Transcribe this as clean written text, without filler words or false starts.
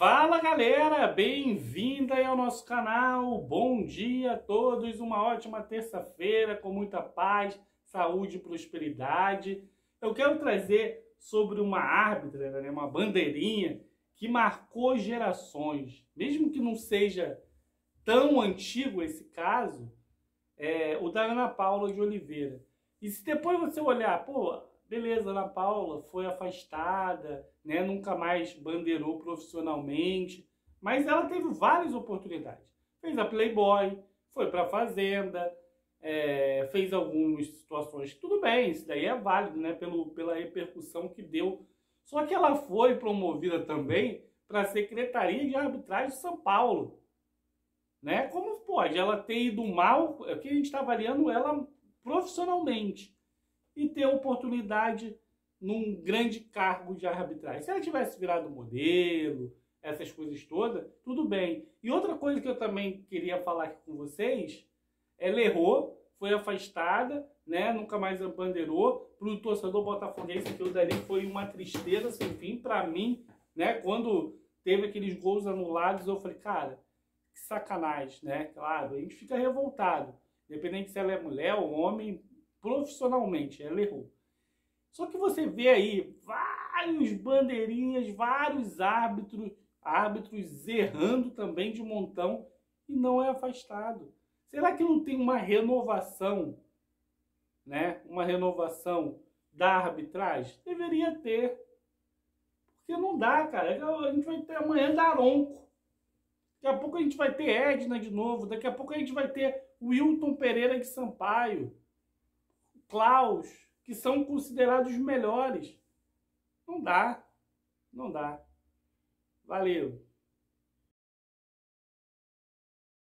Fala galera, bem-vinda aí ao nosso canal, bom dia a todos, uma ótima terça-feira com muita paz, saúde e prosperidade. Eu quero trazer sobre uma árbitra, né, uma bandeirinha que marcou gerações, mesmo que não seja tão antigo esse caso, o da Ana Paula de Oliveira. E se depois você olhar, pô, beleza, Ana Paula foi afastada, né, nunca mais bandeirou profissionalmente, mas ela teve várias oportunidades. Fez a Playboy, foi para a Fazenda, fez algumas situações, tudo bem, isso daí é válido, né, pela repercussão que deu. Só que ela foi promovida também para a Secretaria de Arbitragem de São Paulo. Né? Como pode ela ter ido mal, é que a gente está avaliando ela profissionalmente, e ter oportunidade num grande cargo de arbitragem. Se ela tivesse virado modelo, essas coisas todas, tudo bem. E outra coisa que eu também queria falar aqui com vocês, ela errou, foi afastada, né? Nunca mais bandeirou. Para o torcedor botafoguense, aquilo dali foi uma tristeza sem fim. Para mim, né? Quando teve aqueles gols anulados, eu falei, cara, que sacanagem, né? Claro, a gente fica revoltado. Independente se ela é mulher ou homem, profissionalmente, ela errou. Só que você vê aí vários bandeirinhas, vários árbitros errando também de montão e não é afastado. Será que não tem uma renovação, né? Uma renovação da arbitragem? Deveria ter. Porque não dá, cara. A gente vai ter amanhã Daronco. Daqui a pouco a gente vai ter Edna de novo. Daqui a pouco a gente vai ter Wilton Pereira de Sampaio. Klaus, que são considerados os melhores. Não dá. Não dá. Valeu.